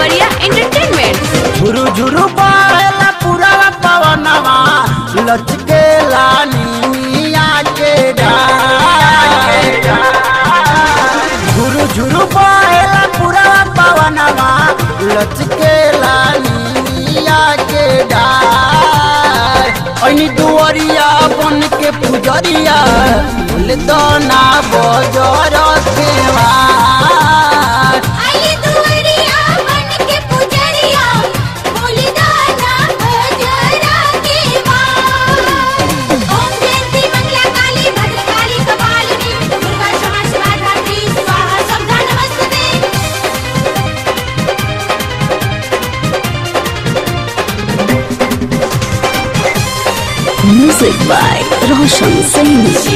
Deoria entertainment. झुरु झुरु बहेला पूरा पवनवा लचके लानिया के डार। झुरु झुरु बहेला पूरा पवनवा लचके लानिया के डार। ऐनी दुआरिया बन के पुजरिया बोले दोना बजर केवार। Music by Roshan Singh.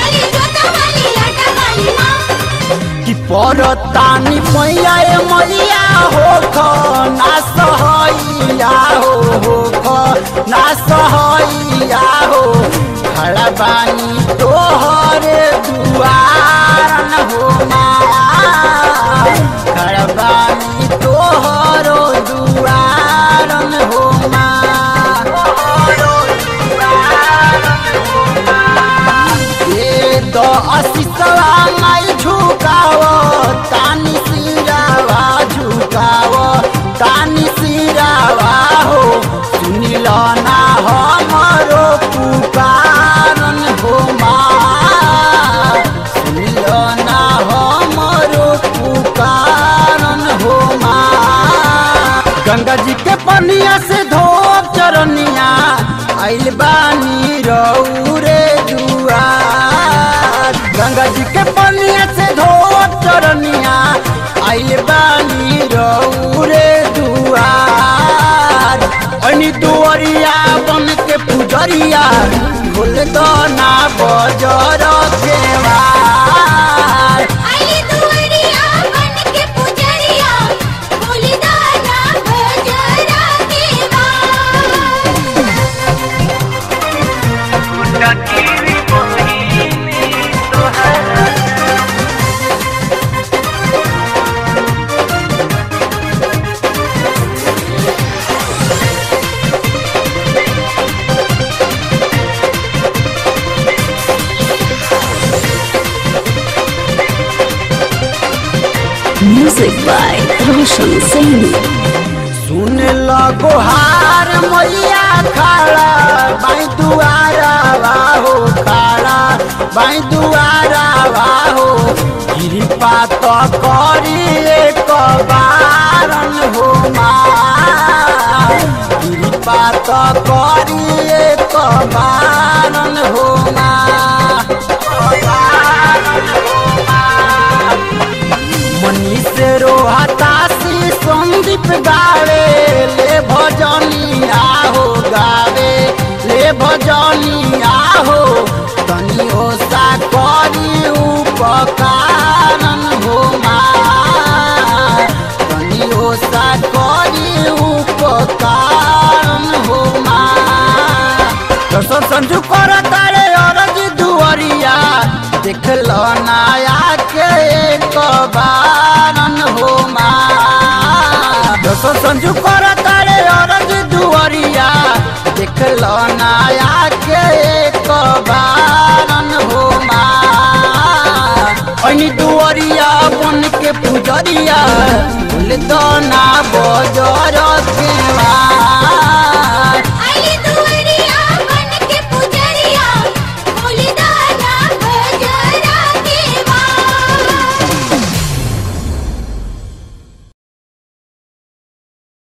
कि परतानी मैया मैया हो ना सहैया हो ना सहैया हो। खड़ा बानी तोहरे दुआरन हो माँ। खड़ा बानी तोहरो दुआरन हो माँ। असीसवा माई झुकाव तानी सिरावा झुकाव तानी सिरावा हो। सुनिल ना हमरो पुकारन हो माँ। सुनिल ना हमरो पुकारन हो माँ। गंगा जी के पनिया से धोब चरनिया आइल बानी रौरे दुआर। गंगा जी के पनिया से धोब चरनिया आइल बानी रौरे दुआर। ऐनी दुआरिया बन के पुजरिया बोल दो ना बजर केवार। Music by Roshan Singh. सुन लगो हार मैया खड़ा बाई दुआरा हो खड़ा बाई दुआरा हो। कृपा तो करी एक बारन हो माँ। कृपा तो करी एक बारन हो माँ। मनीष रोहतासी संदीप गावे ले भजनिया हो गावे ले भजनिया हो। तनी ओसा करी उपकारन हो माँ। तनी ओसा करी उपकारन हो माँ। दर्शन संजू कर तारे अरज दुआरिया देख लो नया के एक बारन हो माँ। दर्शन संजू कर तारे अरज दुआरिया देख लो नया के एक बारन हो माँ। ऐनी दुआरिया बन के पुजरिया बोल दो ना बजर केवार।